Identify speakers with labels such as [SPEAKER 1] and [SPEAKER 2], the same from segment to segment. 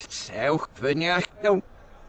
[SPEAKER 1] Zelf ben je dan.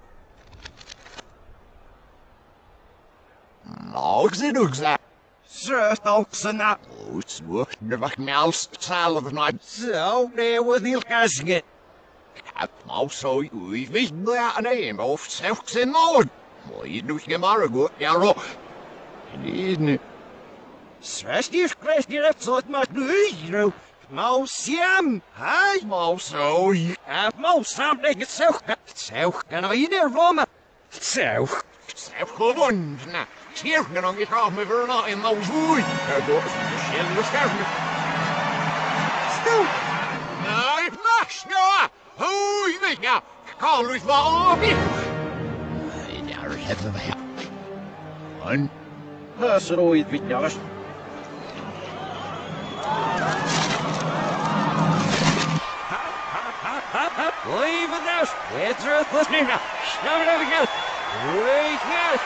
[SPEAKER 2] Nou, ze doen ze.
[SPEAKER 1] Zo, ook ze na.
[SPEAKER 2] Het wordt er wat meer hetzelfde naar.
[SPEAKER 1] Zo, nee, wat niet kasgen.
[SPEAKER 2] Het mag zo, u weet niet nemen of zelf zijn nood. Maar je doet je maar goed, ja, ro. Nee.
[SPEAKER 1] Zwestie krijgt je dat soort maar nu. Mausiam, hij.
[SPEAKER 2] Maar zo,
[SPEAKER 1] Ja, Mausiam, denk het zo. Zo, kan er ieder romen. Zo.
[SPEAKER 2] zelf gewoon. Nou, sterf je nog niet af met verna in mijn voet. Het wordt verschillende sterven.
[SPEAKER 1] Stil.
[SPEAKER 2] Nee, mas, ja. Hoe, weet je, kan dus wel op je. Daar hebben we ja. En?
[SPEAKER 1] Dat is er ooit wat jongens. Leave it now. It's ruthless now. Shove it up again. Wait now.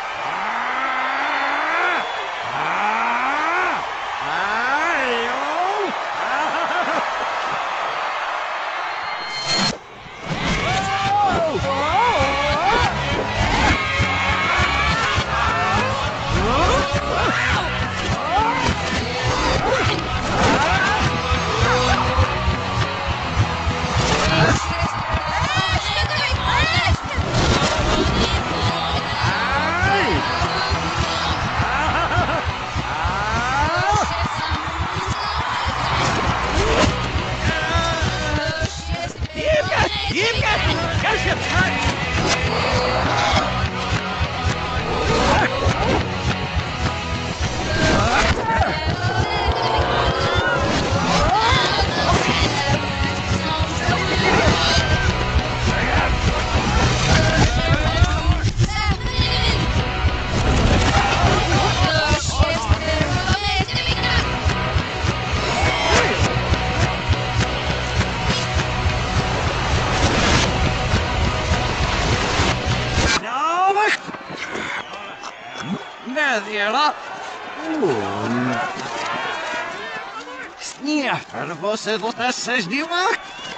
[SPEAKER 1] Sniffer, você luta essas de lá?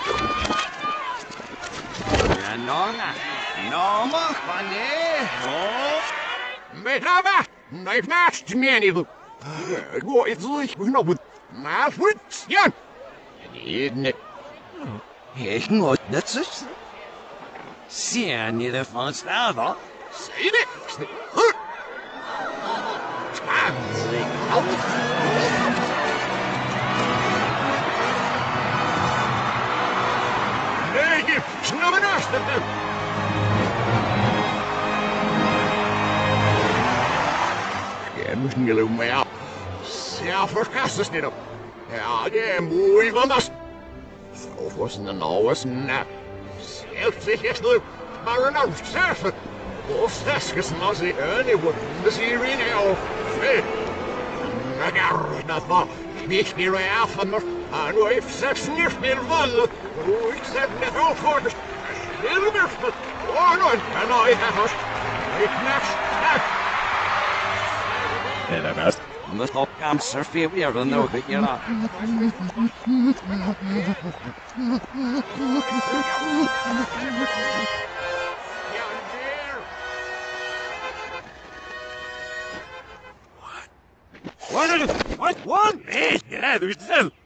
[SPEAKER 1] Ja, nona, paneiro.
[SPEAKER 2] Metava, nós naste, menino. Agora, ich noch na Fritz, ja. Nee.
[SPEAKER 1] Ik moet dat zo. Zie niet de van staan,
[SPEAKER 2] Say it. Nee, snel naast het. Je moet niet lopen, maar ja. Zelf verkast het niet op. Ja, je mooi van dat. Zo was het nou eens net. Zelf zich echt leuk, maar een oud surfen. Of zesjes als hij anyone, dus hier in heel veel. Maar dat was niet meer af van me. En nu heeft zes niet meer vallen. Hoe ik zet net al voor de schilderste. Oh, nooit, en nooit het. Ik naast.
[SPEAKER 1] En dat is. Must all come surfing weer dan nou dat je nou. What? What? Hey, yeah, there's them.